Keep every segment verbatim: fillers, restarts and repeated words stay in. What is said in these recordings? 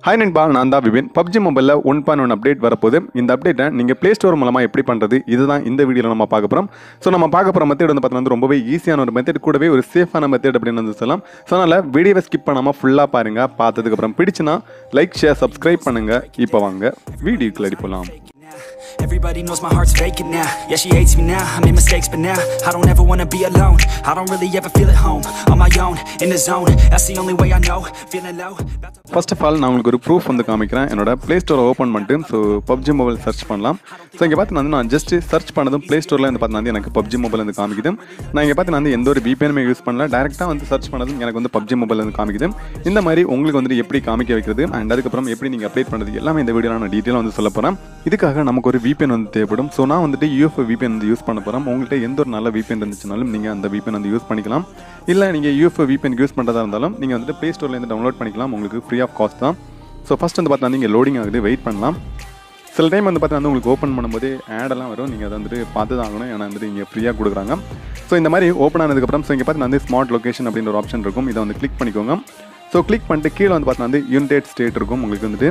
Hi நண்பா, நான் தான் விபின். Pubg மொபைலில் ஒன் பாயிண்ட் ஒன் அப்டேட் வரப்போது. இந்த அப்டேட்டை நீங்கள் ப்ளே ஸ்டோர் மூலமாக எப்படி பண்ணுறது, இதுதான் இந்த வீடியோவில் நம்ம பார்க்க போகிறோம். ஸோ நம்ம பார்க்க போகிற மெத்தட் வந்து பார்த்தீங்கன்னா ரொம்பவே ஈஸியான ஒரு மெத்தட், கூடவே ஒரு சேஃபான மெத்தட் அப்படின்னு வந்து சொல்லலாம். ஸோ அதனால் வீடியோவை ஸ்கிப் பண்ணாமல் ஃபுல்லாக பாருங்கள். பார்த்ததுக்கப்புறம் பிடிச்சுன்னா லைக், ஷேர், சப்ஸ்கிரைப் பண்ணுங்கள். இப்போ வாங்க வீடியோக்குள்ள போகலாம். Everybody knows my heart's vacant now. Yeah, she hates me now, I made mistakes but now I don't ever wanna be alone. I don't really ever feel at home. On my own, in the zone. That's the only way I know. Feeling low. First of all, நான் உங்களுக்கு ஒரு proof வந்து காமிக்கிறேன். என்னோட play ஸ்டோரை open பண்ணிட்டு so PUBG mobile search பண்ணலாம். So இங்கே பார்த்தீங்கன்னா நான் ஜஸ்ட் சர்ச் பண்ணதும் ப்ளே ஸ்டோரில் வந்து பார்த்தீங்கன்னா எனக்கு பப்ஜி மொபைல் வந்து காமிக்குது. நான் இங்கே பார்த்தீங்கன்னா எந்த ஒரு விபிஎனுமே யூஸ் பண்ணல, டேரெக்டாக வந்து சர்ச் பண்ணதும் எனக்கு வந்து பப்ஜி மொபைல் வந்து காமிக்குது. இந்த மாதிரி உங்களுக்கு வந்து எப்படி காமிக்க வைக்கிறது அண்ட் அதுக்கப்புறம் எப்படி நீங்கள் அப்டேட் பண்ணுறது எல்லாமே இந்த வீடியோவில் நான் டீட்டெயிலாக வந்து சொல்ல போகிறேன். இதுக்காக நமக்கு ஒரு விபிஎன் வந்து தேவைப்படும். ஸோ நான் வந்துட்டு யூஎஃப் விபிஎன் வந்து யூஸ் பண்ண போகிறேன். உங்கள்கிட்ட எந்த ஒரு நல்ல விபிஎன் இருந்துச்சுனாலும் நீங்கள் அந்த விபிஎன் வந்து யூஸ் பண்ணிக்கலாம். இல்லை நீங்கள் யூஎஃப் விபிஎன் யூஸ் பண்ணுறதா இருந்தாலும் நீங்கள் வந்துட்டு ப்ளே ஸ்டோர்லேருந்து டவுன்லோட் பண்ணிக்கலாம். உங்களுக்கு ஃப்ரீ ஆஃப் காஸ்ட் தான். ஸோ ஃபஸ்ட் வந்து பார்த்தீங்கன்னா நீங்கள் லோடிங் ஆகுது, வெயிட் பண்ணலாம். சில டைம் வந்து பார்த்தீங்கன்னா உங்களுக்கு ஓப்பன் பண்ணும்போது ஆடெல்லாம் வரும், நீங்கள் அதை வந்துட்டு பார்த்து தான் ஆகணும். ஏன்னா வந்துட்டு இங்கே ஃப்ரீயாக கொடுக்குறாங்க. ஸோ இந்த மாதிரி ஓப்பன் ஆனதுக்கப்புறம் ஸோ இங்கே பார்த்தீங்கன்னா வந்து ஸ்மார்ட் லொக்கேஷன் அப்படின்ற ஒரு ஆப்ஷன் இருக்கும். இதை வந்து கிளிக் பண்ணிக்கோங்க. ஸோ கிளிக் பண்ணிட்டு கீழே வந்து பார்த்தீங்கன்னா வந்து யுனைடெட் ஸ்டேட் இருக்கும் உங்களுக்கு வந்துட்டு.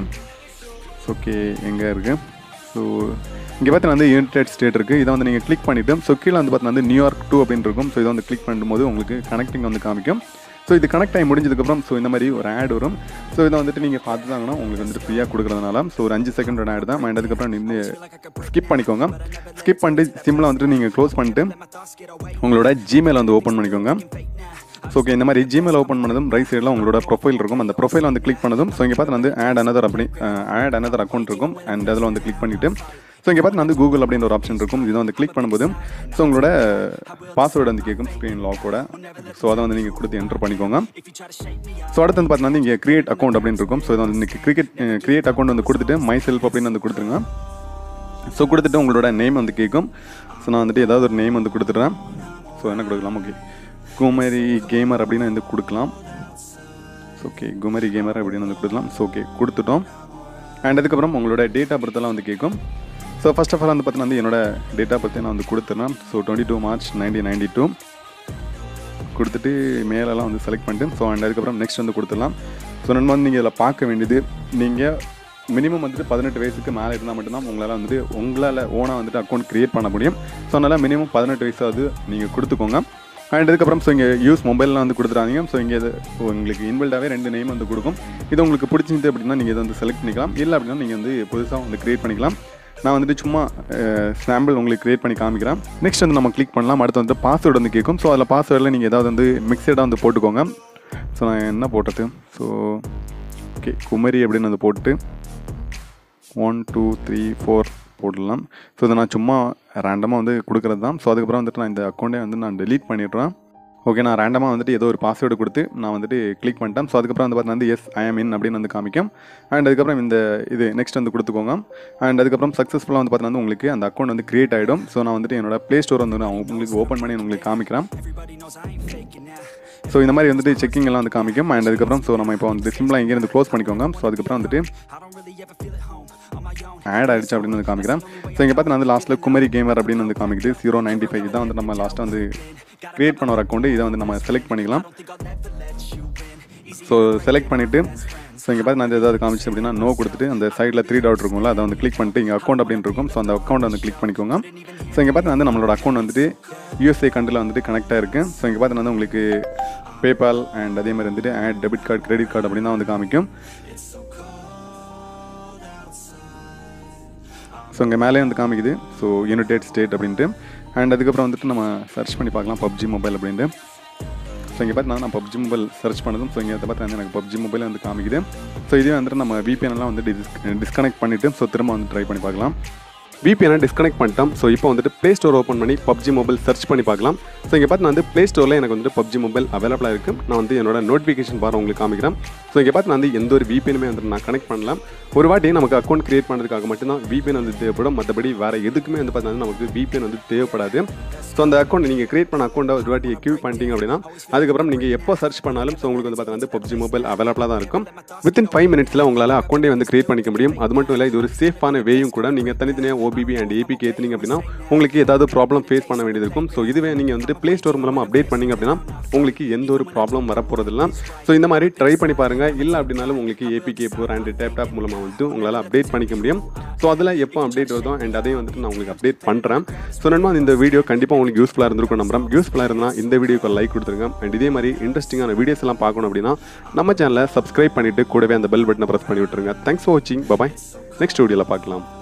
ஓகே, எங்கே இருக்குது? ஸோ இங்கே பார்த்தீங்கன்னா வந்து யுனைடெட் ஸ்டேட் இருக்குது. இதை வந்து நீங்கள் கிளிக் பண்ணிவிட்டு ஸோ கீழே வந்து பார்த்தீங்கன்னா வந்து நியூயார்க் டூ அப்படின்னு இருக்கும். ஸோ இதை வந்து கிளிக் பண்ணும்போது உங்களுக்கு கனெக்டிங் வந்து காமிக்கும். ஸோ இது கனெக்ட் ஆகி முடிஞ்சதுக்கப்புறம் ஸோ இந்த மாதிரி ஒரு ஆட் வரும். ஸோ இதை வந்துட்டு நீங்கள் பார்த்து தாங்கன்னா உங்களுக்கு வந்துட்டு ஃப்ரீயாக கொடுக்குறதுனால ஸோ ஒரு அஞ்சு செகண்டோட ஆட் தான். அண்ட் அதுக்கப்புறம் நீங்கள் ஸ்கிப் பண்ணிக்கோங்க. ஸ்கிப் பண்ணிட்டு சிம்பிளாக வந்துட்டு நீங்கள் க்ளோஸ் பண்ணிட்டு உங்களோட ஜிமெயில் வந்து ஓப்பன் பண்ணிக்கோங்க. ஸோ ஓகே, இந்த மாதிரி ஜிமெயில் ஓப்பன் பண்ணதும் ரைட் சைடில் உங்களோட ப்ரொஃபைல் இருக்கும். அந்த ப்ரொஃபைல் வந்து கிளிக் பண்ணதும் ஸோ இங்கே பார்த்து வந்து ஆட் அனதர் அப்படி ஆட் அனதர் அக்கௌண்ட் இருக்கும். அண்ட் அதில் வந்து கிளிக் பண்ணிவிட்டு ஸோ இங்கே பார்த்து வந்து கூகுள் அப்படின்ற ஒரு ஆப்ஷன் இருக்கும். இதை வந்து கிளிக் பண்ணும்போது ஸோ உங்களோட பாஸ்வேர்டு வந்து கேட்கும், ஸ்க்ரீன் லாக்கோட. ஸோ அதை வந்து நீங்கள் கொடுத்து என்டர் பண்ணிக்கோங்க. ஸோ அடுத்து வந்து பார்த்தீங்கன்னா இங்கே கிரியேட் அக்கௌண்ட் அப்படின்னு இருக்கும். ஸோ இதை வந்து கிரிக்கெட் கிரியேட் அக்கௌண்ட் வந்து கொடுத்துட்டு மை செல்ஃப் அப்படின்னு வந்து கொடுத்துருங்க. ஸோ கொடுத்துட்டு உங்களோட நேம் வந்து கேட்கும். ஸோ நான் வந்துட்டு ஏதாவது ஒரு நேம் வந்து கொடுத்துட்றேன். ஸோ என்ன கொடுக்கலாம்? ஓகே, குமரி கேமர் அப்படின்னு வந்து கொடுக்கலாம். ஸோ ஓகே, குமரி கேமர் அப்படின்னு வந்து கொடுக்கலாம். ஸோ ஓகே, கொடுத்துட்டோம். அண்ட் அதுக்கப்புறம் உங்களோட டேட் ஆஃப் பர்த்தெல்லாம் வந்து கேட்கும். ஸோ ஃபஸ்ட் ஆஃப் ஆல் வந்து பார்த்தீங்கன்னா வந்து என்னோட டேட் ஆஃப் பர்த்தை நான் வந்து கொடுத்துறேன். So twenty two March nineteen ninety two கொடுத்துட்டு மேலெல்லாம் வந்து செலக்ட் பண்ணிட்டு ஸோ அண்ட் அதுக்கப்புறம் நெக்ஸ்ட் வந்து கொடுத்துடலாம். ஸோ நம்ம வந்து நீங்கள் இதில் பார்க்க வேண்டியது, நீங்கள் மினிமம் வந்துட்டு பதினெட்டு வயசுக்கு மேலே இருந்தால் மட்டும்தான் உங்களால் வந்துட்டு உங்களால் ஓனாக வந்துட்டு அக்கௌண்ட் க்ரியேட் பண்ண முடியும். ஸோ அதனால் மினிமம் பதினெட்டு வயசாவது நீங்கள் கொடுத்துக்கோங்க. அண்ட் அதுக்கப்புறம் ஸோ இங்கே யூஸ் மொபைல்லாம் வந்து கொடுத்துறாதீங்க. ஸோ இங்கே இது உங்களுக்கு இன்பில்டாகவே ரெண்டு நேம் வந்து கொடுக்கும். இது உங்களுக்கு பிடிச்சிருந்து அப்படின்னா நீங்கள் இதை வந்து செலக்ட் பண்ணிக்கலாம். இல்லை அப்படின்னா நீங்கள் வந்து புதுசாக வந்து க்ரியேட் பண்ணிக்கலாம். நான் வந்துட்டு சும்மா சாம்பிள் உங்களுக்கு க்ரியேட் பண்ணி காமிக்கிறேன். நெக்ஸ்ட் வந்து நம்ம கிளிக் பண்ணலாம். அடுத்து வந்து பாஸ்வேர்டு வந்து கேட்கும். ஸோ அதில் பாஸ்வேர்டில் நீங்கள் ஏதாவது வந்து மிக்சடாக வந்து போட்டுக்கோங்க. ஸோ நான் என்ன போட்டது? ஸோ ஓகே, குமரி அப்படின்னு வந்து போட்டு ஒன் டூ த்ரீ ஃபோர் போடலாம். ஸோ இதை நான் சும்மா ரேண்டமாக வந்து கொடுக்குறது தான். ஸோ அதுக்கப்புறம் வந்துட்டு நான் இந்த அக்கௌண்ட்டை வந்து நான் டெலீட் பண்ணிடுறேன். ஓகே, நான் ரேண்டமாக வந்துட்டு ஏதோ ஒரு பாஸ்வேர்டு கொடுத்து நான் வந்துட்டு கிளிக் பண்ணிட்டேன். ஸோ அதுக்கப்புறம் வந்து பார்த்தீங்கன்னா வந்து எஸ் ஐ எம் இன் அப்படின்னு வந்து காமிக்கும். அண்ட் அதுக்கப்புறம் இந்த இது நெக்ஸ்ட் வந்து கொடுத்துக்கோங்க. அண்ட் அதுக்கப்புறம் சக்ஸஸ்ஃபுல்லாக வந்து பார்த்தீங்கன்னா உங்களுக்கு அந்த அக்கௌண்ட் வந்து கிரியேட் ஆகிடும். ஸோ நான் வந்துட்டு என்னோட ப்ளே ஸ்டோர் வந்து நான் உங்களுக்கு ஓப்பன் பண்ணி உங்களுக்கு காமிக்கிறேன். ஸோ இந்த மாதிரி வந்துட்டு செக்கிங் எல்லாம் வந்து காமிக்கும். அண்ட் அதுக்கப்புறம் ஸோ நம்ம இப்போ வந்து சிம்பிளாக இங்கேருந்து க்ளோஸ் பண்ணிக்கோங்க. ஸோ அதுக்கப்புறம் வந்துட்டு ஆட் ஆகிடுச்சு அப்படின்னு வந்து காமிக்கிறேன். ஸோ இங்கே பார்த்தீங்கன்னா வந்து லாஸ்ட்டில் குமரி கேமர் அப்படின்னு வந்து காமிக்குது. ஜீரோ நைன்ட்டி ஃபைவ் தான் வந்து நம்ம லாஸ்ட்டாக வந்து க்ரியேட் பண்ண ஒரு அக்கௌண்ட்டு. இதை வந்து நம்ம செலக்ட் பண்ணிக்கலாம். ஸோ செலக்ட் பண்ணிவிட்டு ஸோ இங்கே பார்த்து நான் ஏதாவது காமிச்சு அப்படின்னா நோ கொடுத்துட்டு அந்த சைடில் த்ரீ டாட் இருக்கும்ல, அதை வந்து கிளிக் பண்ணிட்டு இங்கே அக்கௌண்ட் அப்படின்னு இருக்கும். ஸோ அந்த அக்கௌண்ட் வந்து கிளிக் பண்ணிக்கோங்க. ஸோ இங்கே பார்த்து வந்து நம்மளோட அக்கௌண்ட் வந்துட்டு யூஎஸ்ஏ கண்ட்ரியில் வந்துட்டு கனெக்ட் ஆகிருக்கு. ஸோ இங்கே பார்த்து வந்து உங்களுக்கு பேபால் அண்ட் அதே மாதிரி வந்துட்டு add debit card, credit card அப்படின்னு தான் வந்து காமிக்கும். ஸோ இங்கே மேலே வந்து காமிக்குது ஸோ யுனைடெட் ஸ்டேட் அப்படின்ட்டு. அண்ட் அதுக்கப்புறம் வந்துட்டு நம்ம சர்ச் பண்ணி பார்க்கலாம் பப்ஜி மொபைல் அப்படின்ட்டு. ஸோ இங்கே பார்த்தீங்கன்னா நான் பப்ஜி மொபைல் சர்ச் பண்ணதும் ஸோ இங்கே பார்த்து வந்து எனக்கு பப்ஜி மொபைல் வந்து காமிக்குது. ஸோ இதே வந்துட்டு நம்ம விபிஎன்லாம் வந்து டிஸ் டிஸ்கனெக்ட் பண்ணிவிட்டு ஸோ திரும்ப வந்து ட்ரை பண்ணி பார்க்கலாம். விபிஎனை டிஸ்கனெக்ட் பண்ணிட்டோம். ஸோ இப்போ வந்துட்டு ப்ளே ஸ்டோர் ஓப்பன் பண்ணி பப்ஜி மொபைல் சர்ச் பண்ணி பார்க்கலாம். ஸோ இங்கே பார்த்து நான் வந்து ப்ளே ஸ்டோரில் எனக்கு வந்துட்டு பப்ஜி மொபைல் அவைலபிளாக இருக்குது. நான் வந்து என்னோட நோட்டிஃபிகேஷன் பார் உங்களுக்கு காமிக்கிறேன். ஸோ இங்கே பார்த்து நான் வந்து எந்த ஒரு விபிஎனுமே வந்துட்டு நான் கனெக்ட் பண்ணலாம். ஒரு வாட்டி நமக்கு அக்கௌண்ட் கிரியேட் பண்ணுறதுக்காக மட்டும்தான் விபிஎன் வந்து தேவைப்படும். மற்றபடி வேறு எதுக்குமே வந்து பார்த்தீங்கன்னா நமக்கு விபிஎன் வந்து தேவைப்படாது. ஸோ அந்த அக்கௌண்ட் நீங்கள் கிரியேட் பண்ண அக்கௌண்ட்டை ஒரு வாட்டி கியூ பண்ணிட்டீங்க அப்படின்னா அதுக்கப்புறம் நீங்கள் எப்போ சர்ச் பண்ணாலும் ஸோ உங்களுக்கு வந்து பார்த்தீங்கன்னா பப்ஜி மொபைல் அவைலபிளாக தான் இருக்கும். வித்தின் ஃபைவ் மினிட்ஸில் உங்களால் அக்கௌண்ட்டே வந்து கிரியேட் பண்ணிக்க முடியும். அது மட்டும் இல்லை, இது ஒரு சேஃபான வேயும் கூட. நீங்கள் தனித்தனியாக பிபி அண்ட் ஏபிகே ஏற்றுனீங்க அப்படின்னா உங்களுக்கு ஏதாவது ப்ராப்ளம் ஃபேஸ் பண்ண வேண்டியது இருக்கும். ஸோ இதுவே நீங்கள் வந்துட்டு ப்ளே ஸ்டோர் மூலமாக அப்டேட் பண்ணிங்க அப்படின்னா உங்களுக்கு எந்த ஒரு ப்ராப்ளம் வரப்போகிறதில்ல. ஸோ இந்த மாதிரி ட்ரை பண்ணி பாருங்கள். இல்லை அப்படின்னாலும் உங்களுக்கு APK pure and TapTap மூலமாக வந்துட்டு உங்களால் அப்டேட் பண்ணிக்க முடியும். ஸோ அதில் எப்போ அப்டேட் வருதோ அண்ட் அதையும் வந்துட்டு நான் உங்களுக்கு அப்டேட் பண்ணுறேன். ஸோ நண்பா இந்த வீடியோ கண்டிப்பாக உங்களுக்கு யூஸ்ஃபுல்லாக இருந்திருக்கும் நம்புறேன். யூஸ்ஃபுல்லாக இருந்தால் இந்த வீடியோக்கு லைக் கொடுத்துருங்க. அண்ட் இதே மாதிரி இன்ட்ரெஸ்டிங்கான வீடியோஸ் எல்லாம் பார்க்கணும் அப்படின்னா நம்ம சேனலை சப்ஸ்கிரைப் பண்ணிவிட்டு கூடவே அந்த பெல் பட்டனை ப்ரெஸ் பண்ணி விட்டுருங்க. தேங்க்ஸ் ஃபார் வாட்சிங். பாய். நெக்ஸ்ட் வீடியோவில் பார்க்கலாம்.